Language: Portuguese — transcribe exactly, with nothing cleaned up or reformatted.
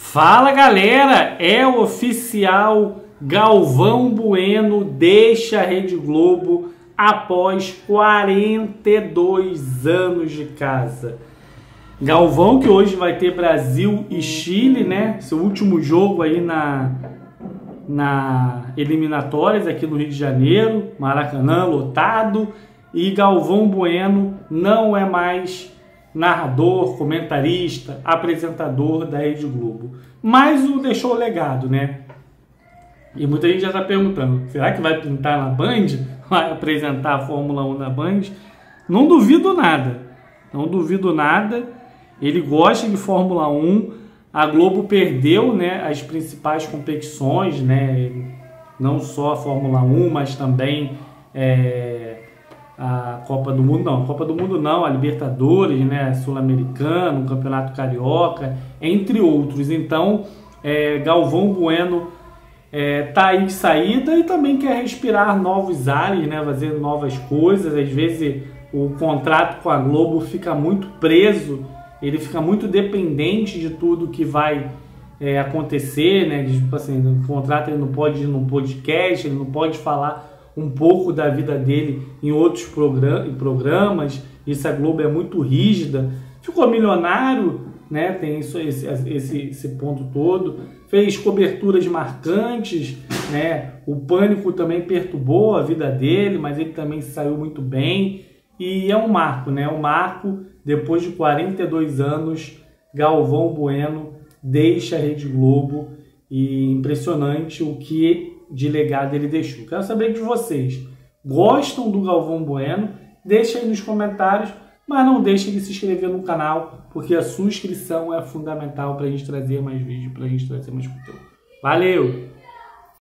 Fala galera, é oficial, Galvão Bueno deixa a Rede Globo após quarenta e dois anos de casa. Galvão que hoje vai ter Brasil e Chile, né? Seu último jogo aí na, na eliminatórias aqui no Rio de Janeiro, Maracanã lotado, e Galvão Bueno não é mais narrador, comentarista, apresentador da Rede Globo. Mas o deixou o legado, né? E muita gente já está perguntando, será que vai pintar na Band? Vai apresentar a Fórmula um na Band? Não duvido nada. Não duvido nada. Ele gosta de Fórmula um. A Globo perdeu, né, as principais competições, né? Não só a Fórmula um, mas também é, a Copa do Mundo, não, a Copa do Mundo não, a Libertadores, né, Sul-Americano, o Campeonato Carioca, entre outros. Então, é, Galvão Bueno é, tá aí de saída e também quer respirar novos ares, né, fazer novas coisas. Às vezes o contrato com a Globo fica muito preso, ele fica muito dependente de tudo que vai é, acontecer, né, tipo assim, no contrato ele não pode ir num podcast, ele não pode falar um pouco da vida dele em outros programas. Isso, a Globo é muito rígida. Ficou milionário, né? Tem isso, esse, esse, esse ponto todo. Fez coberturas marcantes, né? O Pânico também perturbou a vida dele, mas ele também saiu muito bem. E é um marco, né? Um marco, depois de quarenta e dois anos, Galvão Bueno deixa a Rede Globo. E impressionante o que de legado ele deixou. Quero saber de vocês. Gostam do Galvão Bueno? Deixa aí nos comentários, mas não deixe de se inscrever no canal, porque a sua inscrição é fundamental para a gente trazer mais vídeos, para a gente trazer mais conteúdo. Valeu!